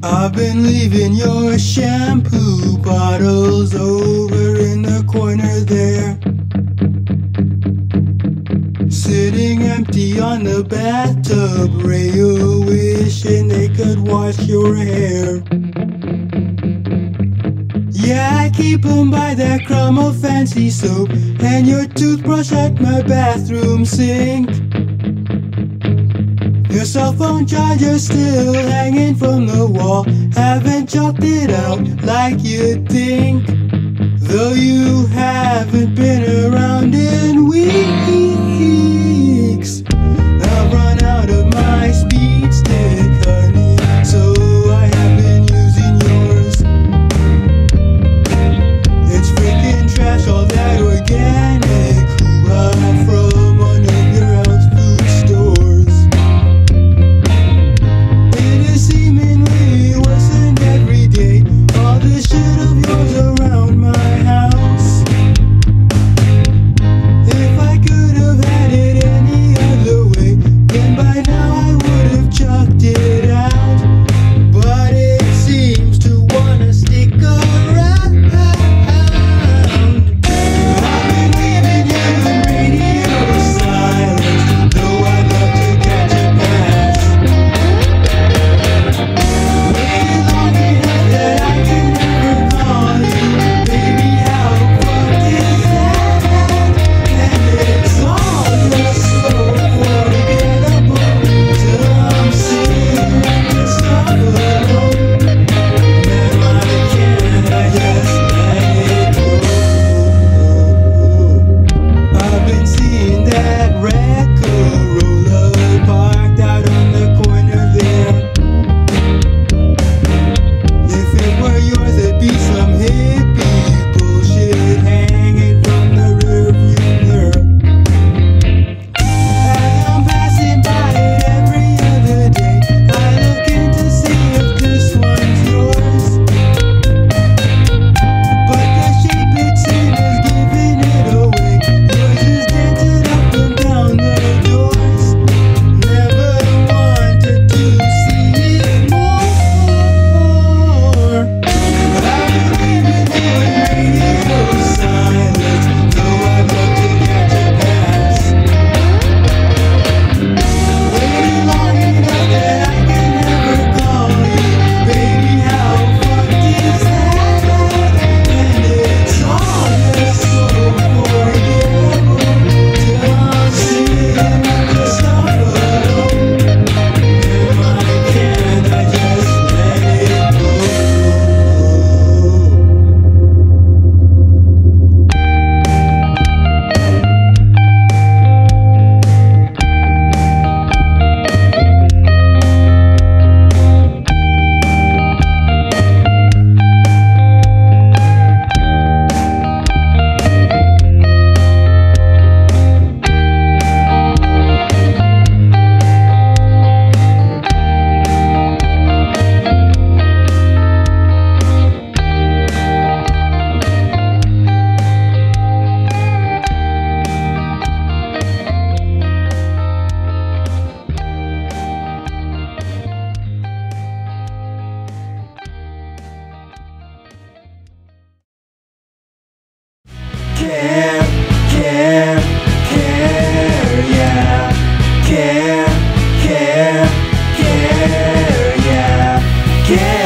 I've been leaving your shampoo bottles over in the corner there, sitting empty on the bathtub rail, wishing they could wash your hair. Yeah, I keep 'em by that crumb of fancy soap, and your toothbrush at my bathroom sink. Your cell phone charger still hanging from the wall, haven't chalked it out like you'd think, though you haven't been around in weeks. I've run out of my speed stick, honey, so I have been using yours. It's freaking trash, all that organic hoo-ha from one of your health food stores. It is seemingly worsened every day, all this shit of yours around my house. If I could have had it any other way, then by now I would have chucked it out, but it seems to wanna stick around. I've been leaving you in radio silence, though I'd love to catch a pass. Waited long enough that I can never call you, baby, how fucked is that? And it's all just so forgettable, till I'm seeing the stuff alone. Man, why can't I just let it go? I've been seeing that red Corolla parked out on the corner there. If it were yours, it'd be some hippie bullshit hanging from the rearview mirror. As I'm passing by it every other day, I look in to see if this one's yours, but the shape it's in is giving it away. Yours is dented up and down the doors. Never wanted to see it more. I've been leaving you in radio silence, though I'd love to catch a pass. Waited long enough that I can never call you, baby, how fucked is that? And it's all just so forgettable, till I'm seeing the stuff alone. And why can't I just let it go? Care, yeah. Care, yeah. Care.